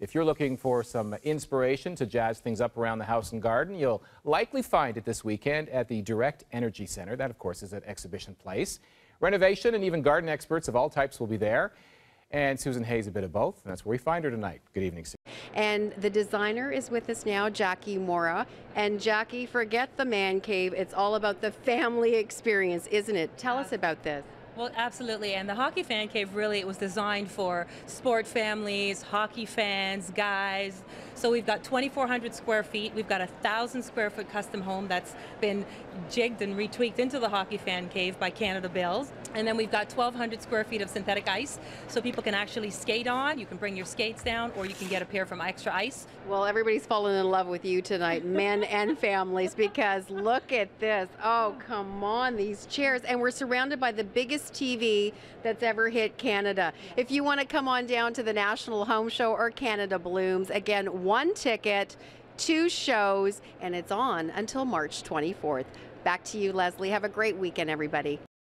If you're looking for some inspiration to jazz things up around the house and garden, you'll likely find it this weekend at the Direct Energy Center. That, of course, is at Exhibition Place. Renovation and even garden experts of all types will be there. And Susan Hayes, a bit of both. And that's where we find her tonight. Good evening, Susan. And the designer is with us now, Jackie Morra. And Jackie, forget the man cave. It's all about the family experience, isn't it? Tell us about this. Well, absolutely. And the Hockey Fan Cave, really, it was designed for sport families, hockey fans, guys. So we've got 2,400 square feet. We've got a 1,000 square foot custom home that's been jigged and retweaked into the Hockey Fan Cave by Canada Bills. And then we've got 1,200 square feet of synthetic ice, so people can actually skate on. You can bring your skates down, or you can get a pair from Extra Ice. Well, everybody's fallen in love with you tonight, men and families, because look at this. Oh, come on, these chairs. And we're surrounded by the biggest TV that's ever hit Canada. If you want to come on down to the National Home Show or Canada Blooms, again, 1 ticket, 2 shows, and it's on until March 24th. Back to you, Leslie. Have a great weekend, everybody.